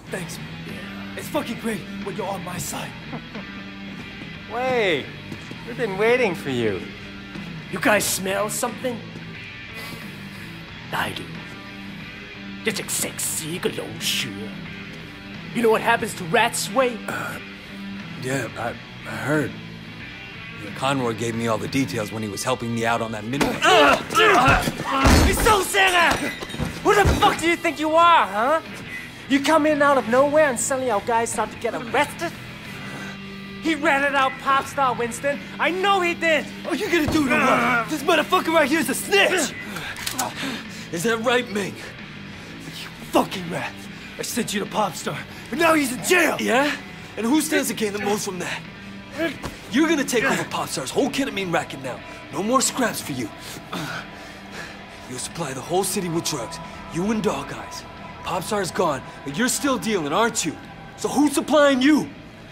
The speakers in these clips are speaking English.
Thanks. It's fucking great when you're on my side. Wait, we've been waiting for you. You guys smell something? I do. 一直食屎嘅老鼠啊 You know what happens to rats, Wei? Yeah, I heard. Yeah, Conroy gave me all the details when he was helping me out on that midnight. 你收聲啊 Who the fuck do you think you are, huh? You come in out of nowhere and suddenly our guys start to get arrested? He ratted out Popstar Winston. I know he did. Are you gonna do to what? This motherfucker right here is a snitch! Is that right, Ming? You fucking rat. I sent you to Popstar, but now he's in jail! Yeah? And who stands to gain the most from that? You're gonna take over Popstar's whole ketamine racket now. No more scraps for you. You'll supply the whole city with drugs. You and Dog Eyes. Popstar's gone, but you're still dealing, aren't you? So who's supplying you?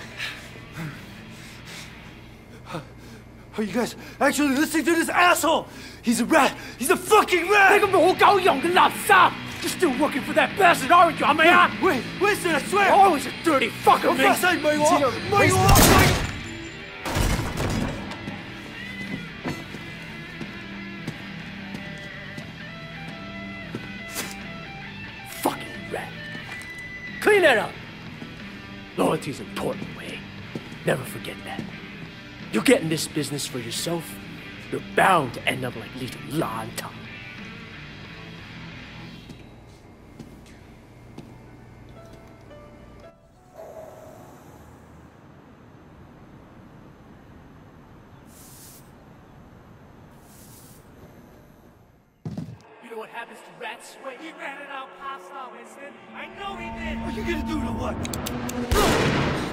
Are you guys actually listening to this asshole? He's a rat! He's a fucking rat! 你個冇狗用嘅垃圾 You're still working for that bastard, aren't you, 係咪啊 Wait, Winston, I swear! I was a dirty fucker, 我發誓唔係我，唔係我。 Fucking rat. Clean that up. Loyalty's important, Wei. Never forget that. You get in this business for yourself, you're bound to end up like little Lan Tang. You know what happens to rats? Wait, he ratted out Popstar Winston. I know he did. What are you gonna do to what?